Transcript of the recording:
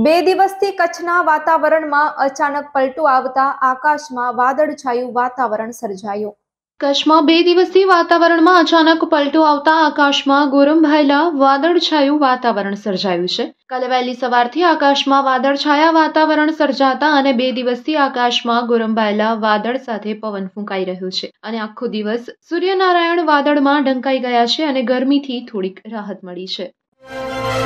બે દિવસથી કચ્છના વાતાવરણમાં અચાનક પલટો આવતા આકાશમાં વાદળછાયું વાતાવરણ સર્જાયું। કચ્છમાં 2 દિવસથી વાતાવરણમાં અચાનક પલટો આવતા આકાશમાં ગોરંભાયેલા વાદળછાયું વાતાવરણ સર્જાયું છે। કાલે વહેલી સવારથી આકાશમાં વાદળછાયા વાતાવરણ સર્જાતા અને 2 દિવસથી આકાશમાં ગોરંભાયેલા વાદળ સાથે પવન ફૂંકાઈ રહ્યો છે અને આખો દિવસ સૂર્યનારાયણ વાદળમાં ઢંકાઈ ગયા છે અને ગરમીથી થોડીક રાહત મળી છે।